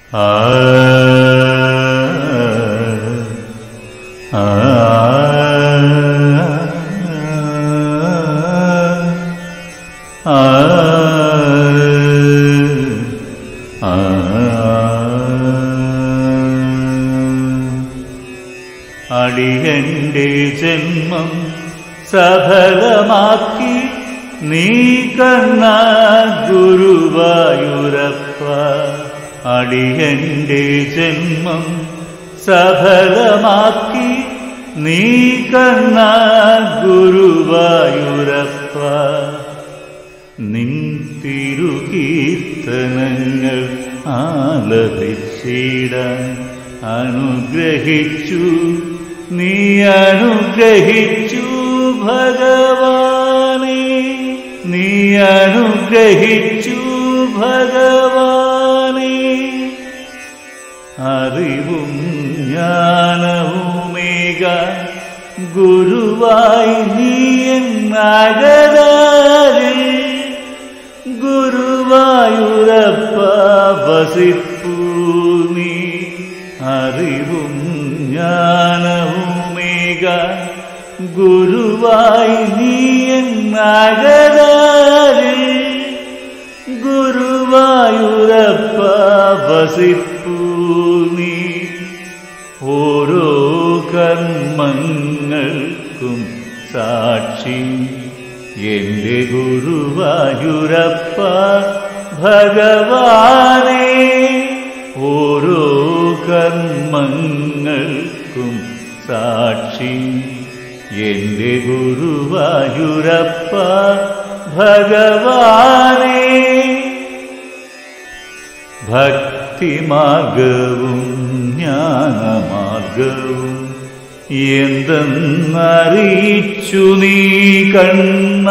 അടിയന്റെ ജന്മം സഫലമാക്കി നീ കണ്ണ ഗുരുവായൂരപ്പ. അടിയന്റെ ജന്മം സഫലമാക്കി നീ കണ്ണ ഗുരുവായൂരപ്പ. നിൻ തിരുകീർത്തനങ്ങൾ ആലപിച്ചിടാൻ അനുഗ്രഹിച്ചു നീ അനുഗ്രഹിച്ചു ഭഗവാനേ. നീ അനുഗ്രഹിച്ചു ഭഗവാനേ. അറിവും ജ്ഞാനവുമേക ഗുരുവായി നീ എന്നകരാരിൽ ഗുരുവായൂരപ്പ വസിപ്പൂ നീ. അറിവും ജ്ഞാനവുമേക ഗുരുവായി നീ എന്നകരാരിൽ ഗുരുവായൂരപ്പ വസിപ്പൂ നീ. ഓരോ കർമ്മങ്ങൾക്കും സാക്ഷി എന്റെ ഗുരുവായൂരപ്പ ഭഗവാനേ. ഓരോ കർമ്മങ്ങൾക്കും സാക്ഷി എന്റെ ഗുരുവായൂരപ്പ ഭഗവാനേ. ഭക്തിമാർഗവും ജ്ഞാനമാർഗവും എന്തെന്നറിയിച്ചു നീ കണ്ണ.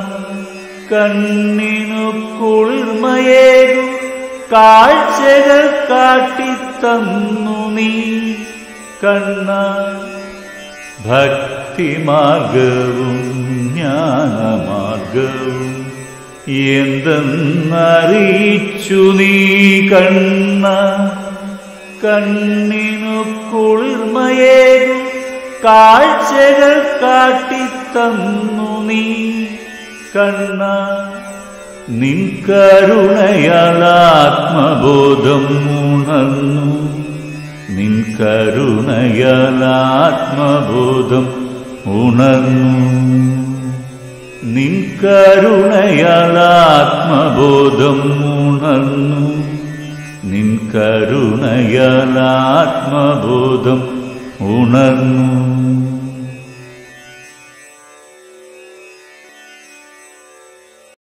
കണ്ണിനു കുളിർമയേകും കാഴ്ചകൾ കാട്ടിത്തന്നു നീ കണ്ണ. ഭക്തിമാർഗവും ജ്ഞാനമാർഗവും എന്തെന്നറിയിച്ചു നീ കണ്ണ. കണ്ണിനു കുളിർമയേകും കാഴ്ചകൾ കാട്ടിത്തന്നു നീ കണ്ണ. നിൻ കരുണയാൽ ആത്മബോധം ഉണർന്നു. നിൻ കരുണയാൽ ആത്മബോധം ഉണർന്നു. നിൻ കരുണയാൽ ആത്മബോധം ഉണർന്നു. നിൻ കരുണയാൽ ആത്മബോധം ഉണർന്നു.